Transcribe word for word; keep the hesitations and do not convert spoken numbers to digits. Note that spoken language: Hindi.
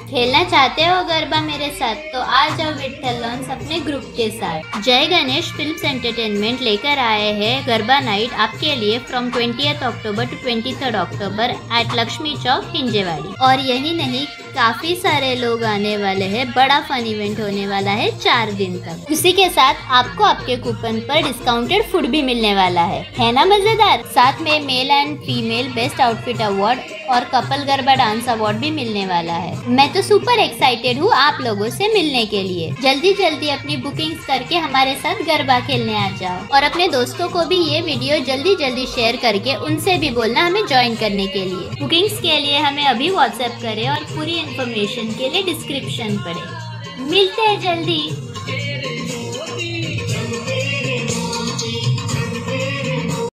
खेलना चाहते हो गरबा मेरे साथ तो आ जाओ विट्ठल लॉन्स अपने ग्रुप के साथ। जय गणेश फिल्म्स एंटरटेनमेंट लेकर आए हैं गरबा नाइट आपके लिए from twentieth October to twenty third October at Lakshmi Chowk Hinjewadi. और यही नहीं, काफी सारे लोग आने वाले हैं। बड़ा फन इवेंट होने वाला है चार दिन तक। उसी के साथ आपको आपके कूपन पर डिस्काउंटेड फूड भी मिलने वाला है है ना मजेदार। साथ में male and female best outfit award और कपल गरबा डांस अवार्ड भी मिलने वाला है। मैं तो सुपर एक्साइटेड हूँ आप लोगों से मिलने के लिए। जल्दी जल्दी अपनी बुकिंग्स करके हमारे साथ गरबा खेलने आ जाओ और अपने दोस्तों को भी ये वीडियो जल्दी जल्दी शेयर करके उनसे भी बोलना हमें ज्वाइन करने के लिए। बुकिंग्स के लिए हमें अभी व्हाट्सएप करें और पूरी इन्फॉर्मेशन के लिए डिस्क्रिप्शन पढ़ें। मिलते हैं जल्दी।